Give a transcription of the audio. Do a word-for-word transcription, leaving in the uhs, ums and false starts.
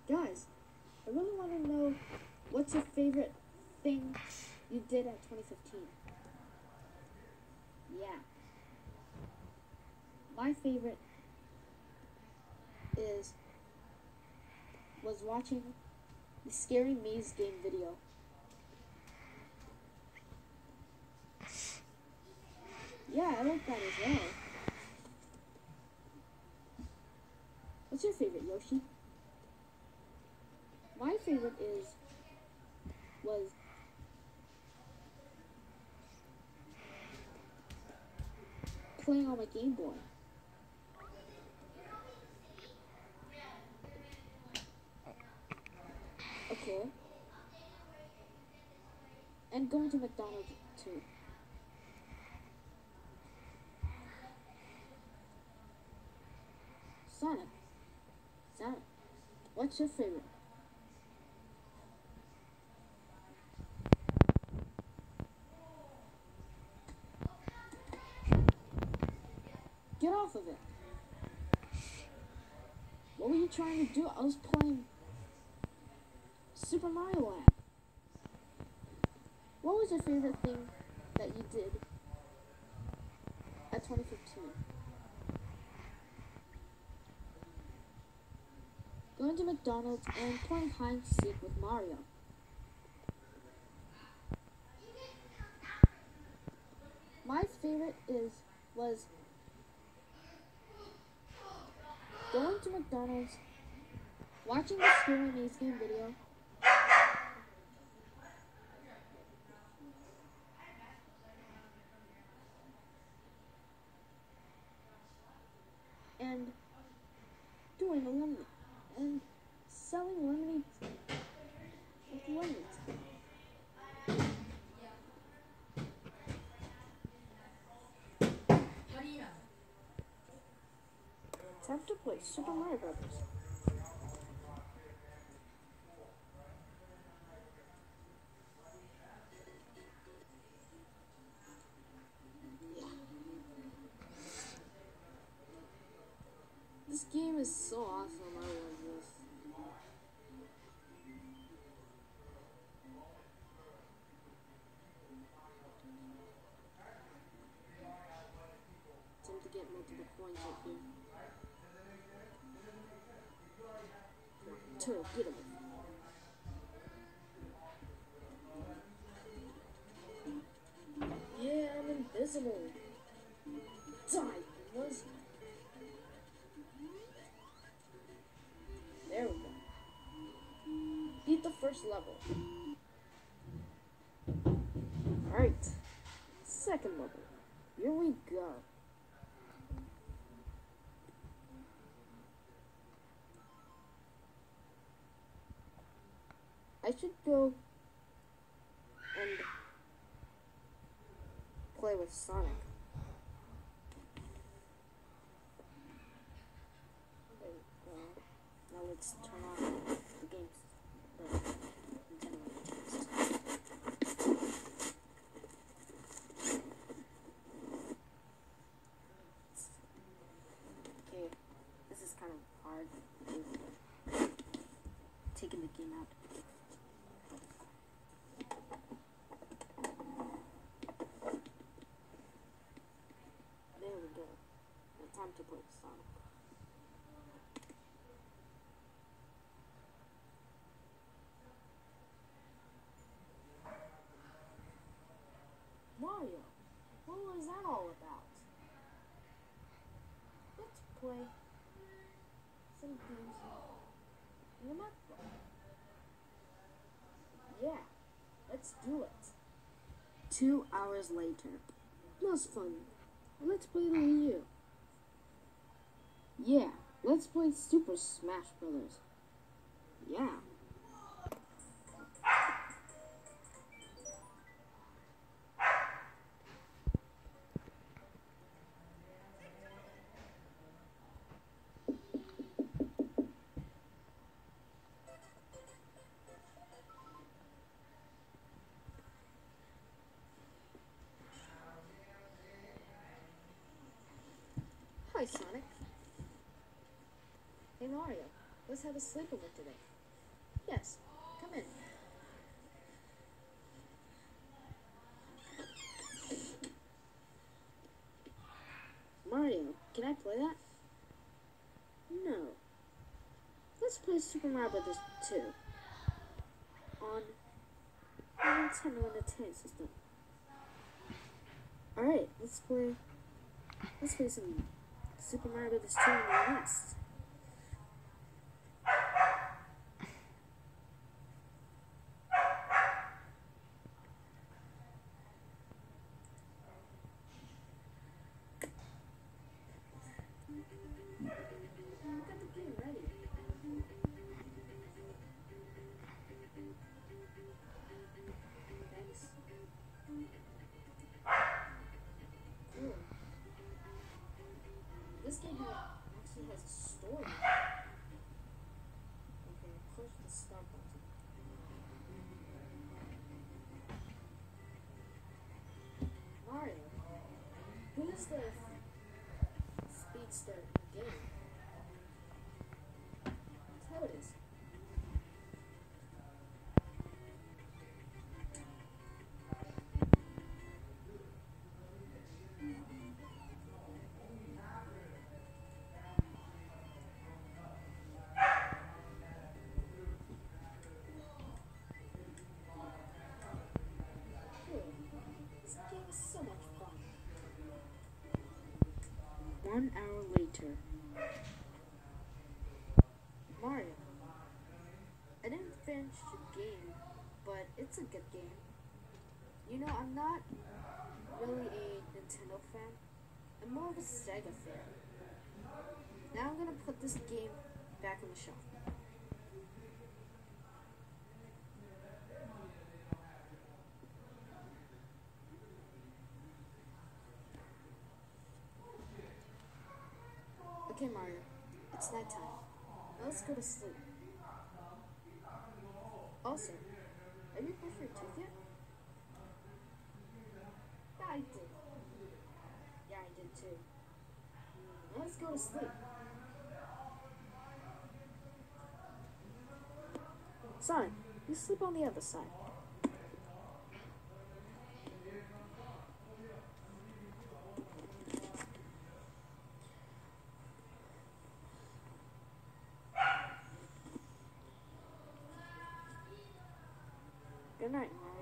Guys, I really want to know what's your favorite thing you did at twenty fifteen? Yeah. My favorite is was watching the Scary Maze game video. Yeah, I like that as well. What's your favorite, Yoshi? My favorite is was playing on my Game Boy. Okay. And going to McDonald's too. Sonic. Sonic. What's your favorite? Get off of it. What were you trying to do? I was playing Super Mario Land. What was your favorite thing that you did at twenty fifteen? Going to McDonald's and playing hide and seek with Mario. My favorite is was going to McDonald's, watching the Scary Maze game video, and doing a lemonade and selling lemonade with lemonade. Time to play Super Mario Brothers. Yeah. This game is so awesome. I love this. Time to get multiple coins up here. Turtle, get him. Yeah, I'm invisible. Die, was. There we go. Beat the first level. Alright. Second level. Here we go. I should go and play with Sonic. There we go. Now let's turn on the games. The Nintendo test. Okay, this is kind of hard. Taking the game out. Time to play Sonic. Mario, what was that all about? Let's play some games in the MacBook. Yeah, let's do it. Two hours later. That was fun. Let's play the Wii U. Yeah, let's play Super Smash Brothers. Yeah. Hi, Sonic. Hey, Mario. Let's have a sleepover today. Yes, come in. Mario, can I play that? No. Let's play Super Mario Brothers two on Nintendo Entertainment System. Alright, let's play let's play some Super Mario Brothers two on the N E S. Got the game ready. Thanks. Cool. This game ha- actually has a story. Okay, push the start button. Mario, who's the speedster in the game? That's how it is. Cool. This game is so much fun. One hour later. Mario. I didn't finish the game, but it's a good game. You know, I'm not really a Nintendo fan. I'm more of a Sega fan. Now I'm gonna put this game back on the shelf. Okay, Mario, it's nighttime. Now let's go to sleep. Also, have you brushed your teeth yet? Yeah, I did. Yeah, I did too. Now let's go to sleep. Son, you sleep on the other side. Good night, Mario.